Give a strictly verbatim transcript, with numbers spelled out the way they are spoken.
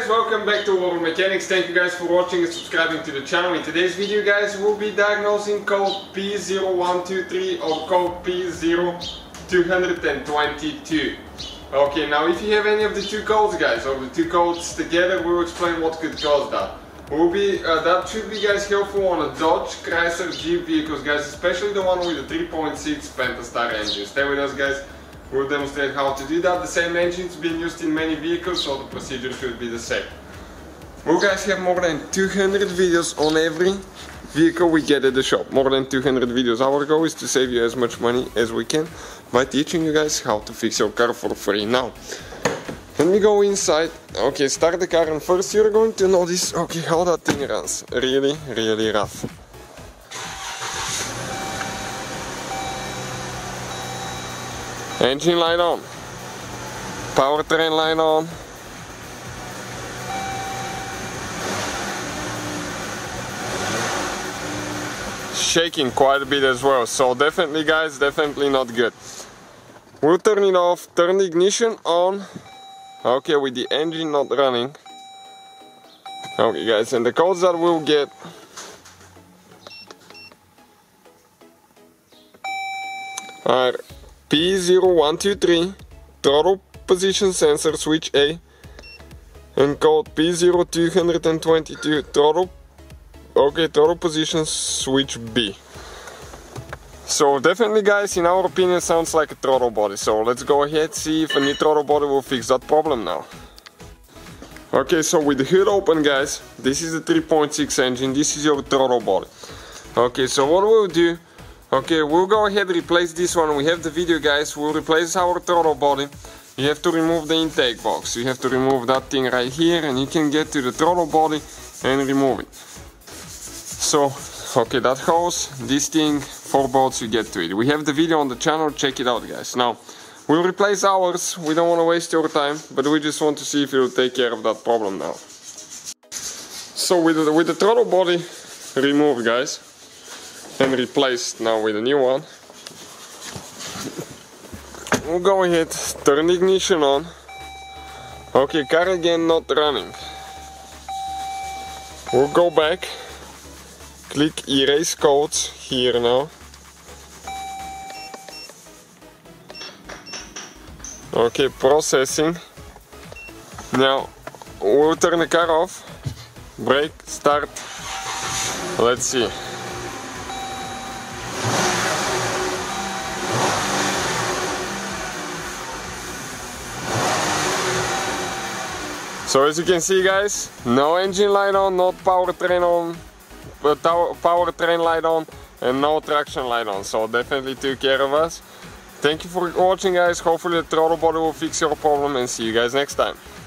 welcome back to World of Mechanics. Thank you guys for watching and subscribing to the channel. In today's video guys, we'll be diagnosing code P zero one two three or code P zero two two two. Okay, now if you have any of the two codes guys, or the two codes together, we'll explain what could cause that. Will be, uh, that should be guys helpful on a Dodge, Chrysler, Jeep vehicles guys, especially the one with the three point six Pentastar engine. Stay with us guys. We'll demonstrate how to do that. The same engine's been used in many vehicles, so the procedure should be the same. We guys have more than two hundred videos on every vehicle we get at the shop. More than two hundred videos. Our goal is to save you as much money as we can by teaching you guys how to fix your car for free. Now, when we go inside, okay, start the car, and first you're going to notice, okay, how that thing runs. Really, really rough. Engine light on, powertrain light on, shaking quite a bit as well, so definitely guys, definitely not good. We'll turn it off, turn the ignition on, okay, with the engine not running. Okay guys, and the codes that we'll get are P zero one two three, throttle position sensor switch A, and code P zero two two two, throttle, okay, throttle position switch B. So definitely guys, in our opinion, sounds like a throttle body. So let's go ahead, see if a new throttle body will fix that problem now. Okay, so with the hood open guys, this is the three point six engine, this is your throttle body. Okay, so what we'll do, okay, we'll go ahead and replace this one. We have the video guys, we'll replace our throttle body. You have to remove the intake box. You have to remove that thing right here, and you can get to the throttle body and remove it. So, okay, that hose, this thing, four bolts, you get to it. We have the video on the channel, check it out guys. Now, we'll replace ours. We don't want to waste your time, but we just want to see if it will take care of that problem now. So with the, with the throttle body removed guys, and replaced now with a new one, we'll go ahead, turn the ignition on. Okay, car again not running. We'll go back, click erase codes here now. Okay, processing. Now we'll turn the car off, brake, start. Let's see. So as you can see guys, no engine light on, no powertrain on, uh, powertrain light on, and no traction light on. So definitely took care of us. Thank you for watching guys, hopefully the throttle body will fix your problem, and see you guys next time.